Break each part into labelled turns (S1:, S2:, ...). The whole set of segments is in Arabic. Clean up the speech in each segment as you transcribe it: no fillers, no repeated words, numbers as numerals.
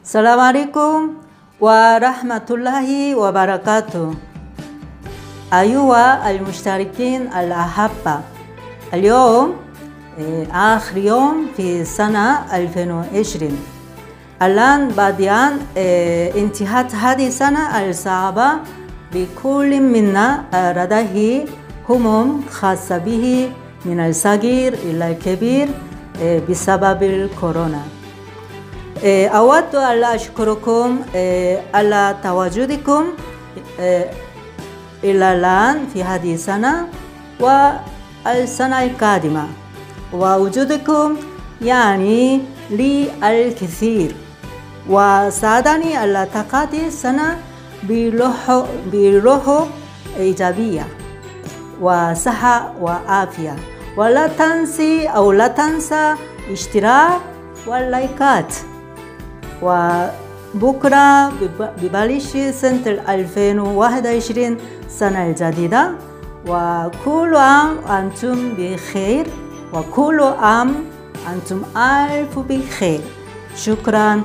S1: السلام عليكم ورحمة الله وبركاته. أيها المشتركين الأحبة، اليوم آخر يوم في سنة 2020. الآن بعد أن انتهت هذه السنة الصعبة، بكل منا لديه هموم خاصة به من الصغير إلى الكبير بسبب الكورونا. أود أن أشكركم على تواجدكم إلى الآن في هذه السنة والسنة القادمة، ووجودكم يعني لي الكثير وساعدني على تقاضي السنة بروح إيجابية وصحة وعافية. ولا تنسي أو لا تنسى اشتراك واللايكات. وبكرة ببلش سنة 2021 سنة الجديدة، وكل عام أنتم بخير، وكل عام أنتم ألف بخير. شكرا.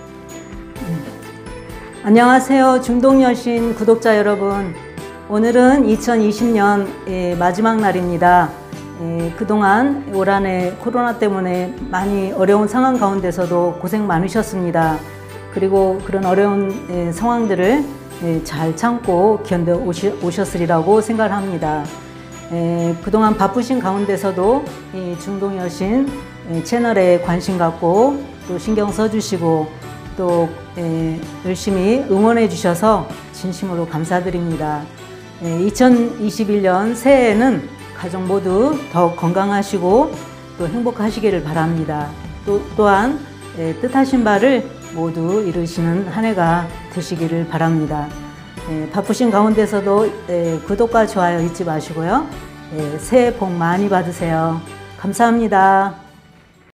S1: 안녕하세요, 중동여신 구독자 여러분. 오늘은 2020년 마지막 날입니다. 그동안 올 한해 코로나 때문에 많이 어려운 상황 가운데서도 고생 많으셨습니다. 그리고 그런 어려운 상황들을 잘 참고 견뎌 오셨으리라고 생각합니다. 그동안 바쁘신 가운데서도 이 중동여신 채널에 관심 갖고 또 신경 써주시고 또 열심히 응원해 주셔서 진심으로 감사드립니다. 2021년 새해에는 가족 모두 더 건강하시고 또 행복하시기를 바랍니다. 또한 뜻하신 바를 모두 이루시는 한 해가 되시기를 바랍니다. 바쁘신 가운데서도 구독과 좋아요 잊지 마시고요. 새해 복 많이 받으세요. 감사합니다.